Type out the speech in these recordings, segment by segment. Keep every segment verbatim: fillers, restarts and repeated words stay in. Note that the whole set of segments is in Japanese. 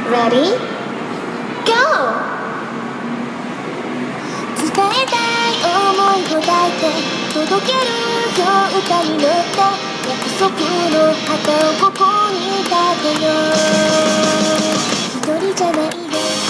Ready? Go! 伝えたい想いを抱いて届けるよ歌に乗って約束の旗をここに立てよう一人じゃないよ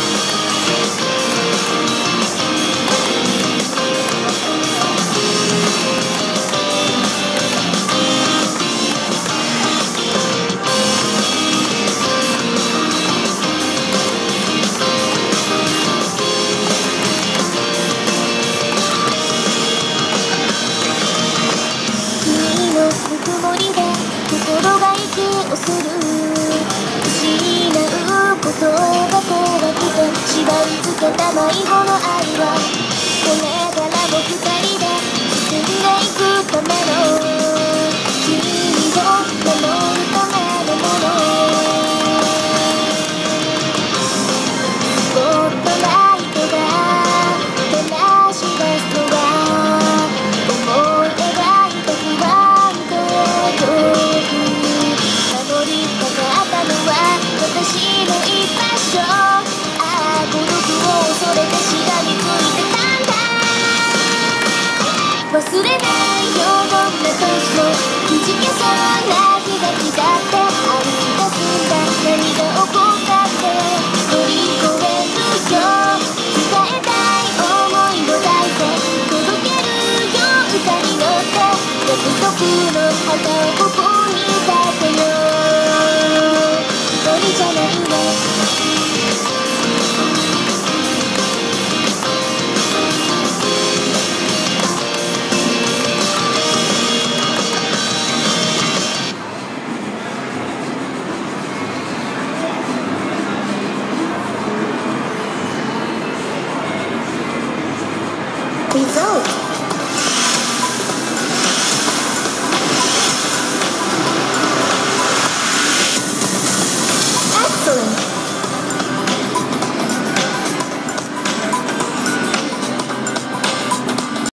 心が息をする失うことが怖くて縛り付けた迷子の愛はこれからも二人で進んでいくための君を守るためのものスポットライトが照らし出すのは思い描いた不安と私の居場所ああ孤独を恐れてしがみついてたんだ忘れないよどんな時もくじけそうな日が来たって歩き出すんだ何が起こったって乗り越えるよ伝えたい想いを抱いて届けるよ歌に乗って約束の旗をここに立てよう一人じゃないねResult